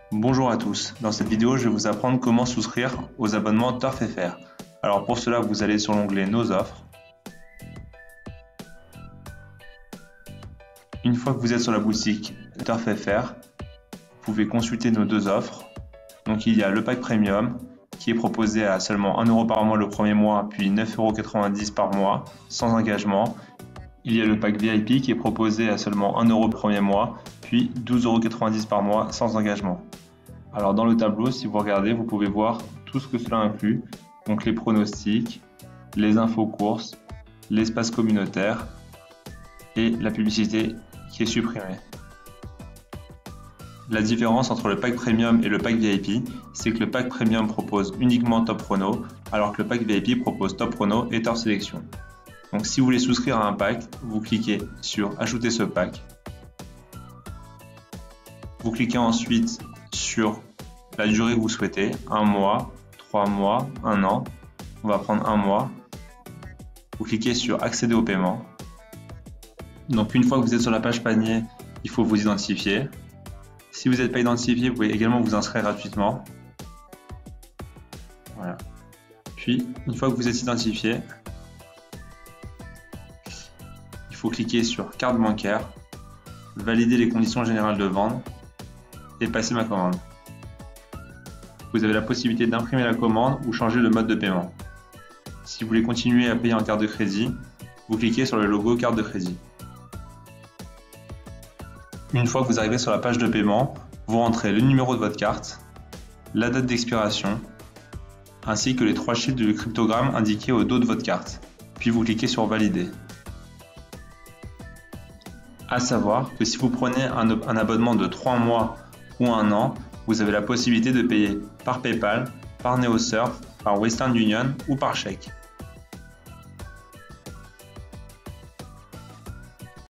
Bonjour à tous, dans cette vidéo je vais vous apprendre comment souscrire aux abonnements Turf FR. Alors pour cela vous allez sur l'onglet Nos offres. Une fois que vous êtes sur la boutique Turf FR, vous pouvez consulter nos deux offres. Donc il y a le pack premium qui est proposé à seulement 1 € par mois le premier mois, puis 9,90 € par mois sans engagement. Il y a le pack VIP qui est proposé à seulement 1 € le premier mois, puis 12,90 € par mois sans engagement. Alors dans le tableau, si vous regardez, vous pouvez voir tout ce que cela inclut, donc les pronostics, les infos courses, l'espace communautaire et la publicité qui est supprimée. La différence entre le pack premium et le pack VIP, c'est que le pack premium propose uniquement Top Prono, alors que le pack VIP propose Top Prono et Turf Sélection. Donc si vous voulez souscrire à un pack, vous cliquez sur Ajouter ce pack. Vous cliquez ensuite sur la durée que vous souhaitez, 1 mois, 3 mois, 1 an. On va prendre 1 mois. Vous cliquez sur Accéder au paiement. Donc une fois que vous êtes sur la page panier, il faut vous identifier. Si vous n'êtes pas identifié, vous pouvez également vous inscrire gratuitement. Voilà. Puis, une fois que vous êtes identifié, il faut cliquer sur Carte bancaire, valider les conditions générales de vente et passer ma commande. Vous avez la possibilité d'imprimer la commande ou changer le mode de paiement. Si vous voulez continuer à payer en carte de crédit, vous cliquez sur le logo carte de crédit. Une fois que vous arrivez sur la page de paiement, vous rentrez le numéro de votre carte, la date d'expiration, ainsi que les 3 chiffres du cryptogramme indiqués au dos de votre carte. Puis vous cliquez sur Valider. À savoir que si vous prenez un abonnement de 3 mois ou 1 an, vous avez la possibilité de payer par PayPal, par NeoSurf, par Western Union ou par chèque.